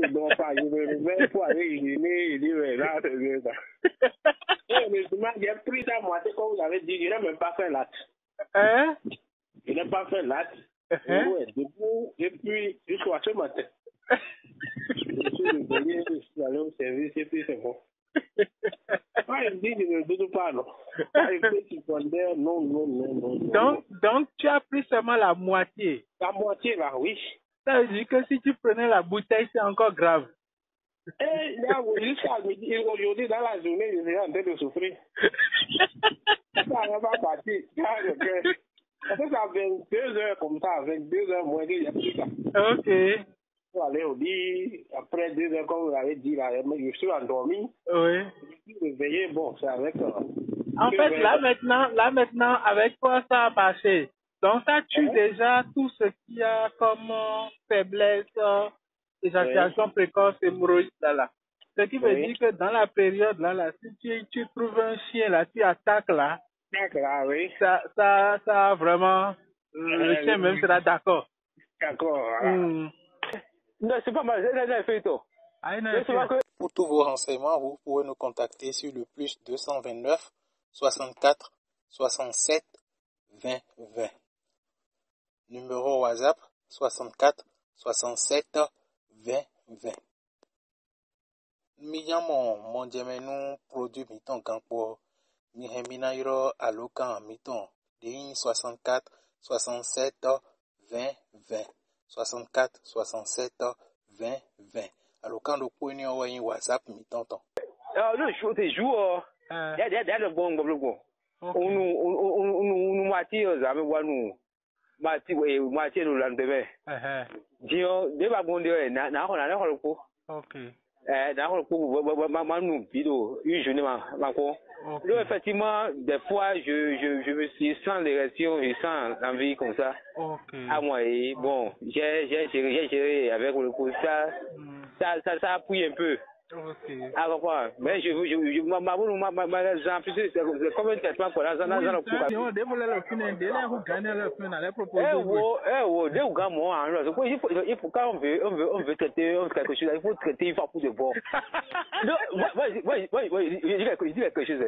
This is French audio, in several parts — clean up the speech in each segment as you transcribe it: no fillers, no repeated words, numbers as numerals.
Donc, pas, je ne vais pas aller, il dit, là, c'est ça. Mais j'ai pris ça, moi, c'est comme vous avez dit, il n'a même pas fait l'acte. Hein? Il n'a pas fait l'acte. Ouais, debout, et puis, jusqu'à ce matin. Je suis réveillé, je suis allé au service, et puis c'est bon. Pas il dit, je ne doute pas, non. Pas il fait secondaire, non. Donc, tu as pris seulement la moitié. La moitié, là, oui. Ça veut dire que si tu prenais la bouteille, c'est encore grave. Et là, jusqu'à midi, aujourd'hui, dans la journée, je suis en train de souffrir. Ça n'a pas parti. Ça fait ça 22 heures comme ça, 22 heures moins que j'ai pris ça. Ok. Je suis allé au lit, après 2 heures, comme vous l'avez dit, là, je suis endormi. Oui. Je suis réveillé, bon, c'est avec... En fait, là maintenant, avec quoi ça a marché? Donc, ça tue déjà tout ce qu'il y a comme faiblesse, éjaculation précoce, hémorroïde, là. Ce qui veut dire que dans la période, là, si tu trouves un chien, là, tu attaques, là, oui. ça vraiment, le chien même sera d'accord. D'accord, voilà. Non, c'est pas mal, c'est fait tout. Pour tous vos renseignements, vous pouvez nous contacter sur le plus 229 64 67 20 20. Numéro WhatsApp 64 67 20 20. Mon diamètre produit miton campo ni hemina yoro alokan miton de 64 67 20 20 64 67 20 20. Alors quand le point est en WhatsApp miton ton. Le jour des jours le bon on moitié ça me voit nous moitié le lendemain dio de ba bon de na ko ko OK na ko nous vidéo une journée ma ko effectivement des fois je me suis sans l'érection je sens l'envie comme ça à moi et bon j'ai géré avec le coup ça appuie un peu. Alors quoi, mais je c'est comme un traitement pour la zone le il faut quand on veut traiter quelque chose, il faut traiter une fois pour de bon. Je dis quelque chose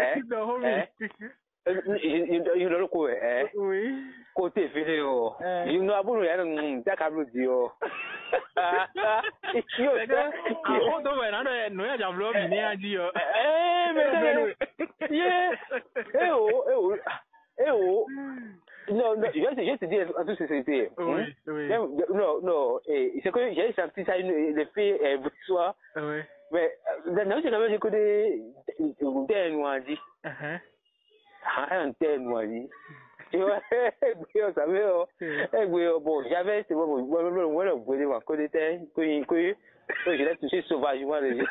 il le coup oui côté vidéo il nous a voulu un d'accord dio non, je te dis en toute sincérité. Non, c'est que j'ai senti ça l'effet soir. Mais non, c'est quand même que des noirs dit. Un tel noir dit. Tu vois, vous savez, bon, j'avais, c'est bon, vous pouvez voir que des temps, que je l'ai touché sauvagement les gens.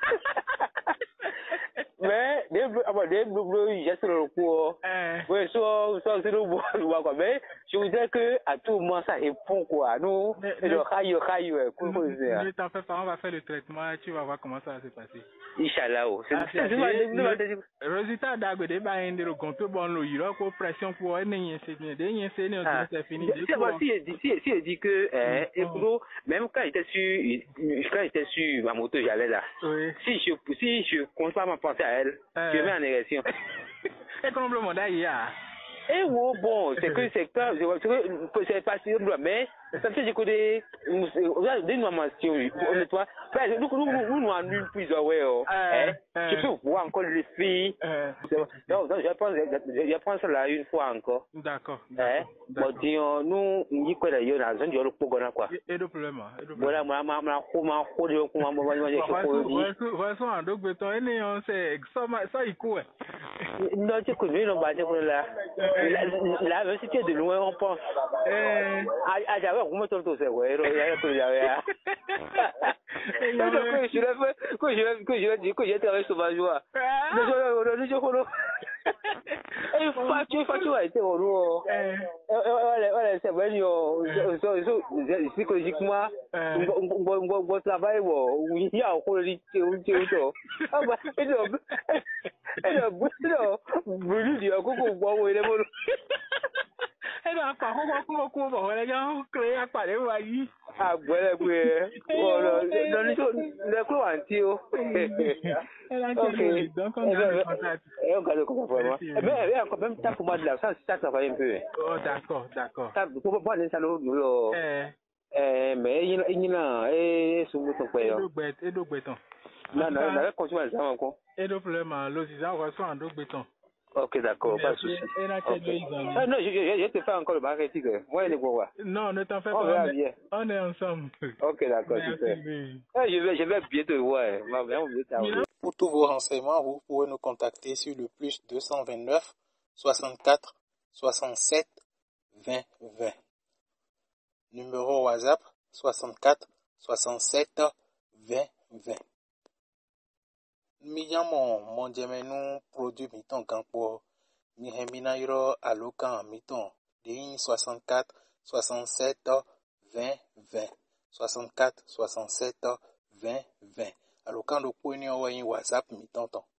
Mais des bleus, j'ai sur le coup. Oui, soit c'est le bois, quoi. Mais je voudrais que à tout moment ça répond quoi. Nous, le rail, ne t'en fais pas, on va faire le traitement et tu vas voir comment ça va se passer. Inch'Allah. C'est résultat d'agode ba inde le compte bon lo yiro ko pression pour c'est fini. Si elle dit que même quand j'étais sur ma moto j'allais là. Si je compte pas ma pensée à elle, je mets en érection. Et comme le monde ailleurs. Et bon, c'est que c'est pas sûr, mais ça fait que des normations, honnêtement. Nous annulons plusieurs je peux voir encore les filles. Non, je pense là une fois encore. D'accord. Bon, disons, nous, on dit quoi d'ailleurs, dans un dialogue pour quoi. Et le problème. Voilà, ça, il court. Non, tu connais, non, bah, là, même si tu es de loin, on pense. J'avais un moteur tout ça, ouais, que j'ai travaillé sauvagement. Tu as été au lourd. Voilà, c'est vrai, psychologiquement, on travaille, il y a encore le Elle a pas créé à parler, voyez. Ah, voilà, oui. Oh, le coup anti-o. Elle a quel donc on a le contact. Et on garde le contact vraiment. Mais encore même temps pour moi de là, ça va un peu. Oh, d'accord. Ça, pour pas aller ça l'eau. Mais il y a sous ton père. Et donc béton. Non, continue ça encore. Et donc problème, l'osisa reçoit en donc béton. Ok, d'accord, pas de souci. Ah non, je te fais encore le marketing. Moi, il est quoi? Non, ne t'en fais pas. On est ensemble. Ok, d'accord, super. Je vais bientôt voir. Pour tous vos renseignements, vous pouvez nous contacter sur le plus 229 64 67 20 20. Numéro WhatsApp 64 67 20 20. Mon diamètre produit miton campo mi hemina yoro alokan miton de 64 67 20 20 64 67 20 20 alokan do point ni WhatsApp miton ton.